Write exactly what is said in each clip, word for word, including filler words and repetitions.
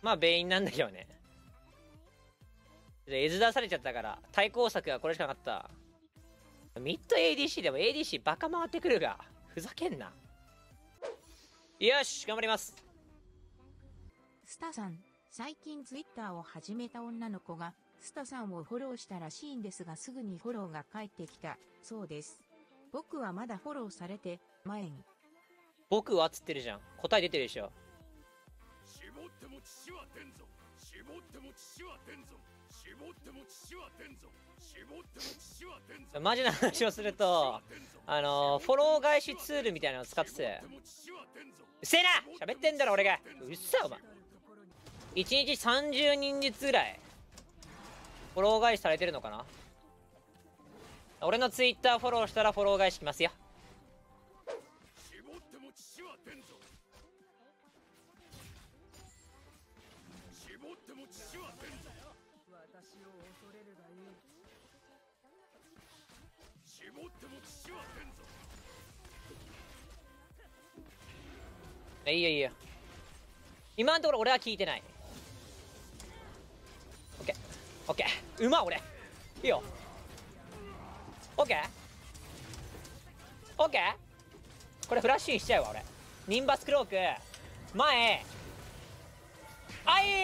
まあベインなんだけどね。で、絵図出されちゃったから、対抗策はこれしかなかった。ミッド エーディーシー でも エーディーシー バカ回ってくるが、ふざけんな。よし、頑張ります。 スタさん、最近ツイッターを始めた女の子が、スタさんをフォローしたらしいんですがすぐにフォローが返ってきたそうです。僕はまだフォローされてまえん。 僕はっつってるじゃん。答え出てるでしょ。 絞っても父は出んぞ。絞っても父は出んぞ。絞っても父は出んぞ。絞っても父は出んぞ。 マジな話をすると、あのー、フォロー返しツールみたいなの使ってて、うっせえな喋ってんだろ俺が。うっせえお前。いちにちさんじゅうにんずつぐらいフォロー返しされてるのかな。俺のツイッターフォローしたらフォロー返しきますよ。 絞っても父は出んぞ。絞っても父は出んぞ。私を恐れるがいい。絞っても父は出んぞ。 いいよいいよ。今のところ俺は聞いてない。オッケーオッケー。うまっ俺。いいよ。オッケーオッケー。これフラッシュにしちゃうわ俺。ニンバスクローク前あいーあいー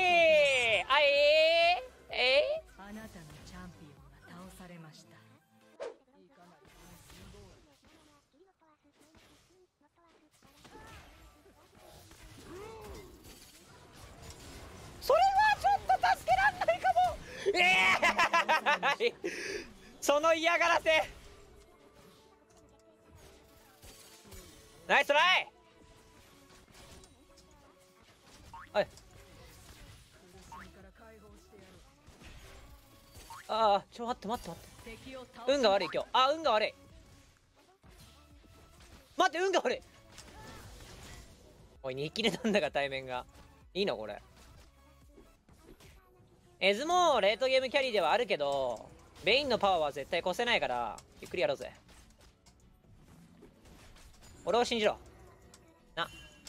えー、あなたのチャンピオンが倒されました。 それはちょっと助けらんないかも。ええー、その嫌がらせ。ナイストライ。はい。ああ、ちょ待って待って待って。運が悪い今日。あ、運が悪い。待って、運が悪い。おい、にきれなんだが対面が。いいのこれ。エズもレートゲームキャリーではあるけど、ベインのパワーは絶対越せないから、ゆっくりやろうぜ。俺を信じろ。な。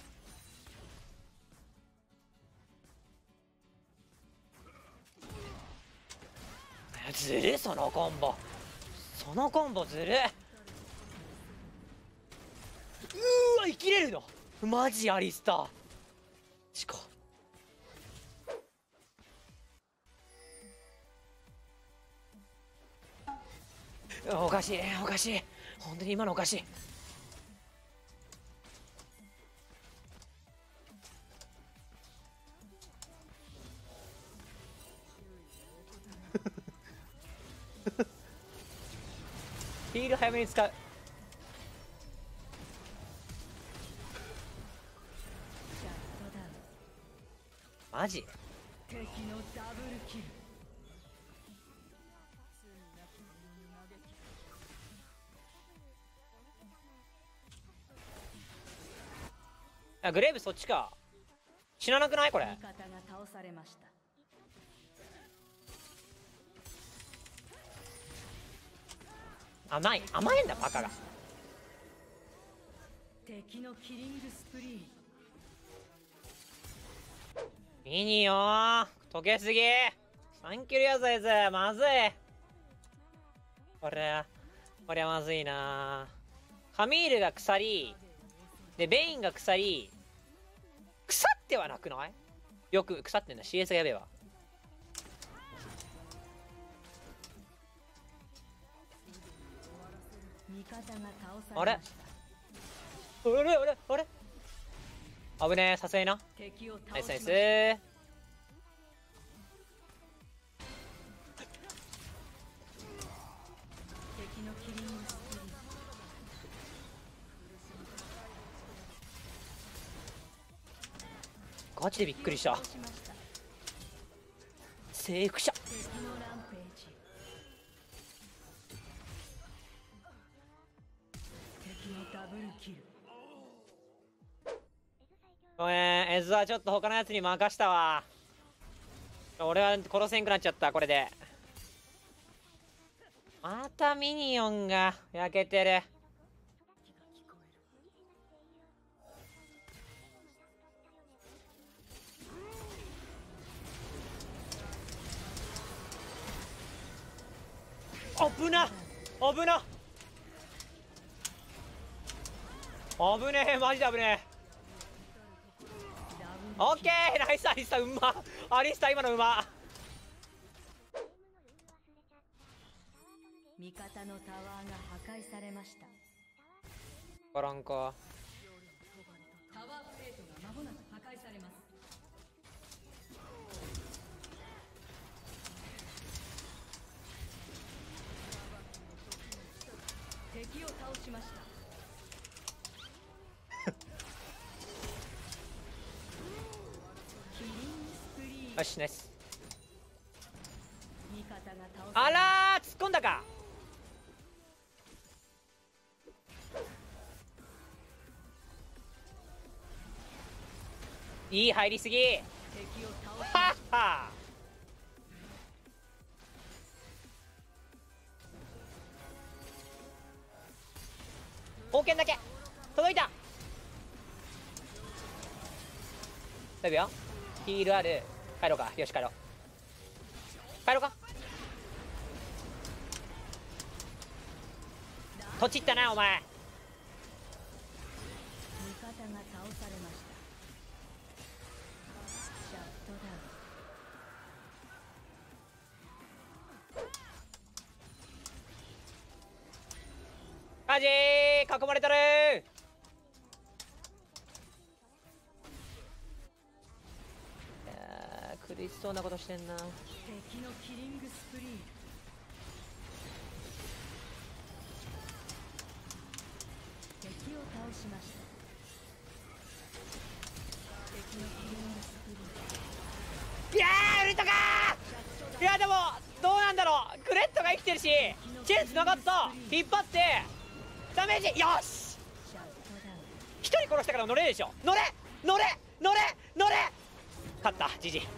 ずるそのコンボ。そのコンボずる。うーわ生きれるのマジアリスターしか。おかしいおかしい本当に今のおかしい。ヒール早めに使う。マジ敵のダブルキル。 あ、グレーブそっちか。死ななくないこれ。 味方が倒されました。 甘い甘いんだバカが。 敵のキリングスプリー。 ミニよー溶けすぎ。さんキルやぞいつまずい。これこれはまずいな。カミールが鎖でベインが鎖。腐ってはなくない？よく腐ってんだ。 シーエス がやべえわ。 味方が倒されました。 あれあれあれあれ危ねえ。さすがにな。 敵を倒ナイスナイス。 敵のキリングスプリー。 ガチでびっくりした。征服者。 敵のランページ。敵のダブルキル。 ごめんエズはちょっと他のやつに任したわ。俺は殺せんくなっちゃったこれで。またミニオンが焼けてる。 危な危な危ねえ、マジで危ねえ。オッケー、ナイスアリスタ、うまアリスタ今のうま。 味方のタワーが破壊されました。 わからんか。 タワープレートが間もなく破壊されます。敵を倒しました。キリングスプリー。 よし、ナイス。 味方が倒さあれまらー、突っ込んだか。いい入りすぎ。 敵を倒しはっは。宝剣だけ届いた。大丈夫よ。ヒールある。帰ろうか。よし帰ろう。帰ろうか。とちったなお前。 味方が倒されました。シャットダウン。 マジー囲まれてるー。いやー苦しそうなことしてんな。 敵のキリングスプリー。敵を倒しました。敵のキリングスプリー。 いやーウルトかー。いやでもどうなんだろう。クレットが生きてるしチェンつながった。引っ張ってダメージ。よしシャットダウン。 一人殺したから乗れるでしょ。乗れ乗れ乗れ乗れ。勝った。ジジイ。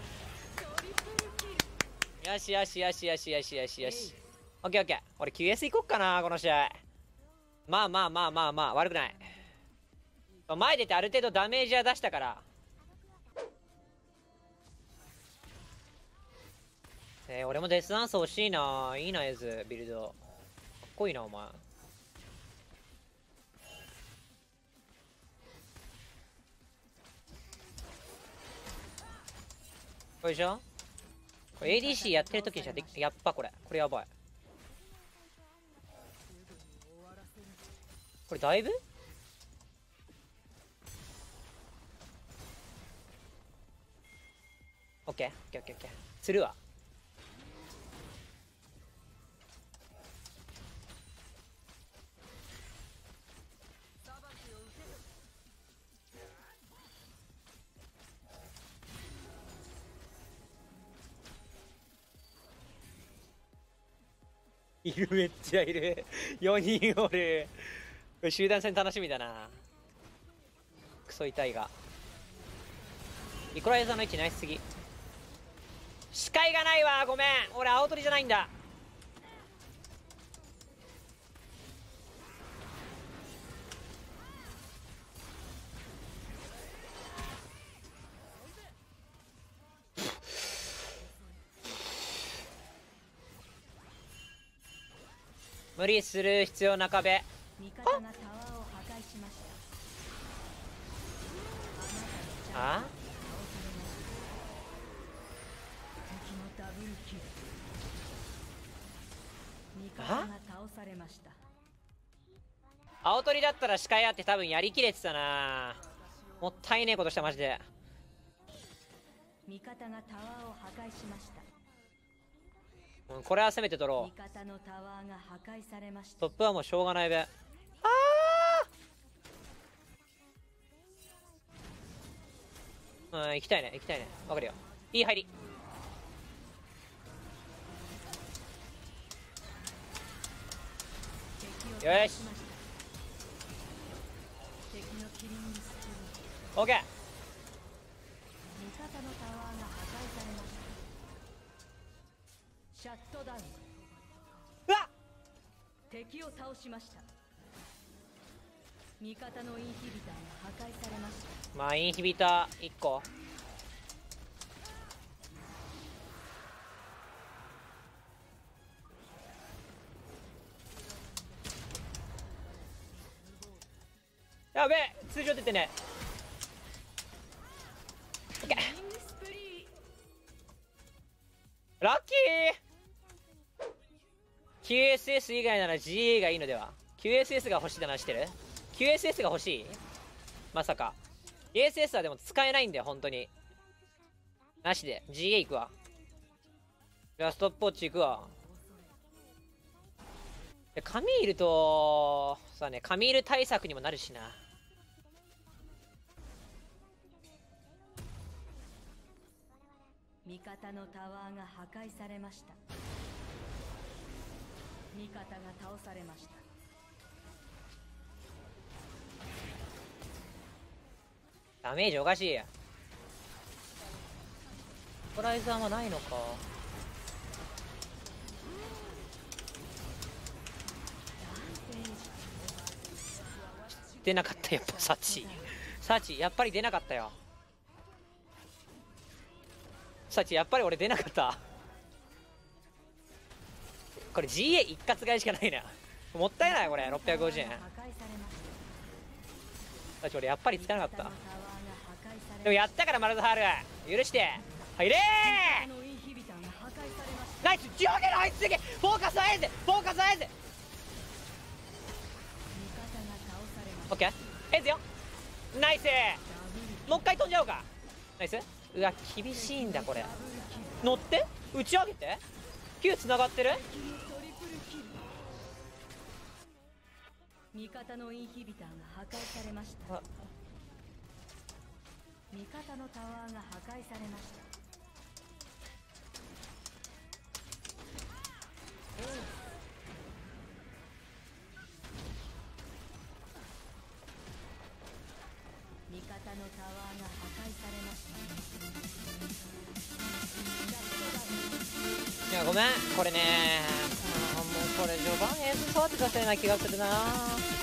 よしよしよしよしよしよしよし。オッケーオッケー。俺 キューエス 行こっかなこの試合。まあまあまあまあまあ悪くない。前出てある程度ダメージは出したから。えー、俺もデスアンス欲しいな。いいなエズビルドかっこいいなお前。これでしょ。これ エーディーシー やってる時にしかでやっぱこれこれやばい。これだいぶオッケーオッケーオッケーオッケーするわ。いる、めっちゃいる。よにんおる。集団戦楽しみだな。クソ痛いが。イコライザーの位置ナイスすぎ。視界がないわ。ごめん俺青鳥じゃないんだ。無理する必要な壁。 味方がタワーを破壊しました。あなたのチャンスがあ倒されました。敵のダブルキル。味方が倒されました。 青鳥だったら視界あって多分やりきれてたな。もったいねえことしたマジで。 味方がタワーを破壊しました。 うん、これは攻めて取ろ味方のタワーが破壊されましう。 た。 トップはもうしょうがないべ。ああうん行きたいね行きたいね。わかるよ。いい入り。 敵を倒よししました。敵のキリングスプリー。 オッケー。 味方のタワーが破壊されました。シャットダウン。 うわっ敵を倒しました。味方のインヒビターが破壊されました。 まあインヒビターいっこ。 やべえ、通常出てね。オッケー。ラッキー。 キューエスエス 以外なら ジーエー がいいのでは。 キューエスエス が欲しいって話してる。 キューエスエス が欲しい、まさか。 キューエスエス はでも使えないんだよ本当に。なしで ジーエー 行くわ。じゃあストップウォッチ行くわ。でカミールとさね、カミール対策にもなるしな。 味方のタワーが破壊されました。味方が倒されました。 ダメージおかしいや。トライザーはないのか。出なかった。やっぱサチサチやっぱり出なかったよ。サチやっぱり俺出なかった。これ ジーエー 一括買いしかないな。もったいないこれ。ろっぴゃくごじゅうえん。サチ俺やっぱりつかなかった。でもやったからマルザハール許して入れー。ナイス。上下のあいつだけフォーカスアイズフォーカスアイズ。オッケーエイズよ。ナイス。もう一回飛んじゃおうか。ナイス。うわ厳しいんだこれ。乗って打ち上げて Q つながってる。 味方のインヒビターが破壊されました。味方のタワーが破壊されました。味方のタワーが破壊されました。 いやごめんこれね、あーもうこれ序盤エース触ってさせない気がするな。